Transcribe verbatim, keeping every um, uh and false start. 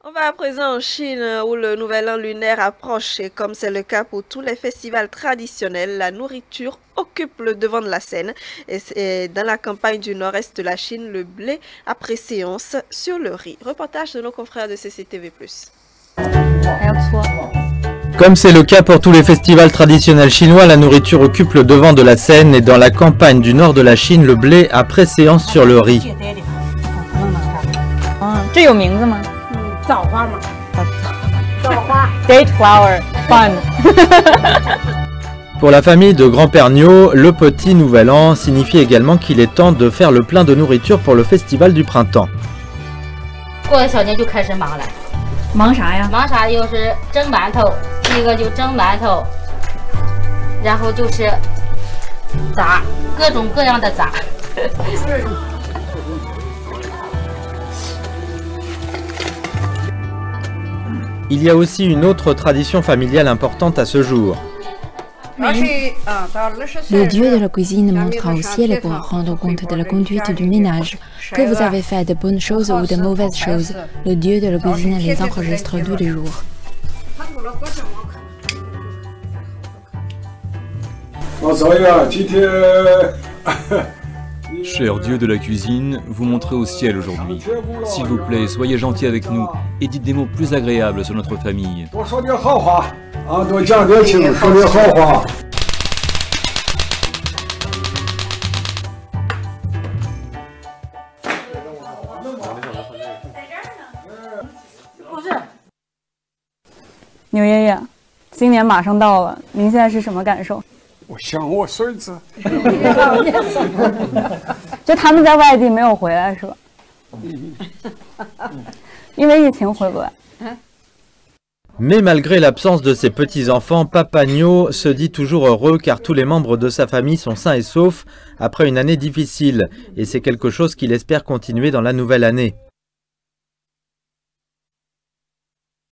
On va à présent en Chine où le nouvel an lunaire approche et comme c'est le cas pour tous les festivals traditionnels, la nourriture occupe le devant de la scène. Et dans la campagne du nord-est de la Chine, le blé a préséance sur le riz. Reportage de nos confrères de C C T V plus. Comme c'est le cas pour tous les festivals traditionnels chinois, la nourriture occupe le devant de la scène et dans la campagne du nord de la Chine, le blé a préséance sur le riz. Date flower, fun. Pour la famille de Grand-Père Niu, le petit nouvel an signifie également qu'il est temps de faire le plein de nourriture pour le festival du printemps. 过个小年就开始忙了， 忙啥呀？ 忙啥就是蒸馒头，第一个就蒸馒头，然后就是炸各种各样的炸。 Il y a aussi une autre tradition familiale importante à ce jour. Le dieu de la cuisine montra au ciel pour rendre compte de la conduite du ménage. Que vous avez fait de bonnes choses ou de mauvaises choses, le dieu de la cuisine les enregistre tous les jours. Cher Dieu de la cuisine, vous montrez au ciel aujourd'hui. S'il vous plaît, soyez gentil avec nous et dites des mots plus agréables sur notre famille. Niu 爷爷，新年马上到了，您现在是什么感受？ 我想我孙子， 就他们在外地没有回来是吧？因为疫情回不来。 Mais malgré l'absence de ses petits-enfants, Papa Niu se dit toujours heureux car tous les membres de sa famille sont sains et saufs après une année difficile. Et c'est quelque chose qu'il espère continuer dans la nouvelle année.